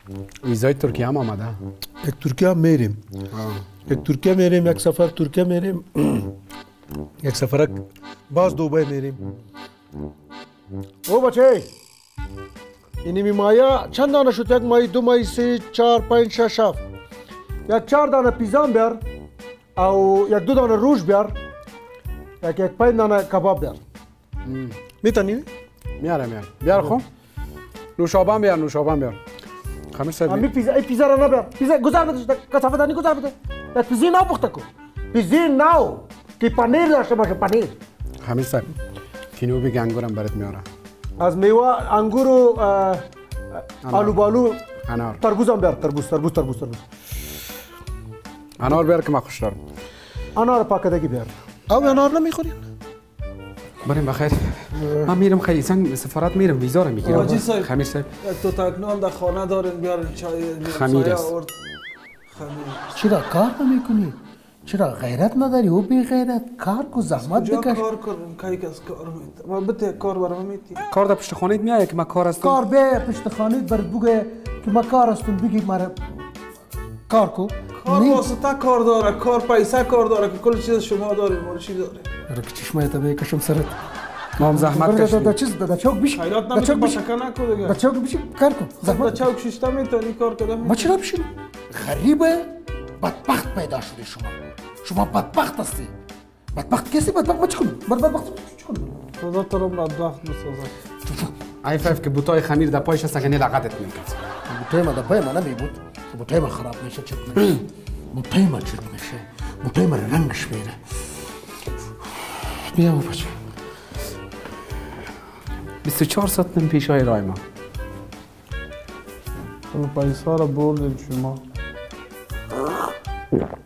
ویزای ترکیه هم آمده. یک ترکیه هم میریم. یک ترکیه میریم، یک سفر ترکیه میریم. یک سفر باز دوبای میریم. او بچه اینی مایا چند دانه شد؟ یک مایی، دو مایی، سه، چهار، پنج، شش، هفت. یک 4 دانه پیزان بیار او یک 2 دانه روش بیار، یک 5 دانه کباب بیار. میتونی؟ میارم بیار. خب نوشابه بیار، نوشابه بیار. خمیر صاحب امی پیزا را نبیار. پیزا گذار بده، کثافت دانی گذار بده. یک پیزی نو پخته کو. پیزی نو که پنیر داشته باشه، پنیر. خمیر صاحب کینو بگی انگورم برات میارم. از میوه انگور و آلو بالو، انار، تربوز هم بیار. تربوز. انار بیار که من خوش دارم. انار پاکدگی بیار. او انار نمیخورین؟ بریم بخیر. من میرم خیلی سفارت میرم ویزا رو میگیرم. خمیر صاحب تو تکنان در خانه دارین بیارین چای. خمیر است. چرا کار نمیکنی؟ چرا غیرت نداری؟ او بی غیرت کار کو، زحمت بکش. کار کنم کاری کس کار میت. ما بده کار برام میتی. کار در پشت خانه میای که من کار هستم. کار به پشت خانه بر بگه که ما کار هستم، بگی مرا کار کو. کار واسطه کار داره، کار پیسه کار داره که کل چیز شما دارین، ما چی داره؟ را که چشمایت بکشم سرت. ما هم زحمت کشیدیم. دا چیز دا چوک بیش. خیرات نمیشه باشکه نکو دیگه. دا چوک بیش کار کو. زحمت چوک شیشته میتونی کار کنی. ما چرا بشین؟ غریبه بدبخت پیدا شده شما. شما بدبخت هستی. بدبخت کسی بدبخت ما چیکار؟ بدبخت چیکار؟ خدا تو رو بدبخت بسازه. ای فایف که بوتای خمیر در پایش هست که نه لقدت میکرد. بوتای ما در پای ما نمیبود. بوتای ما خراب میشه، چرت میشه. بوتای ما چرت میشه. بوتای ما رنگش میره. بیا بچه. 24 ساعت نم پیش های رای ما. پیسه رو بردیم شما.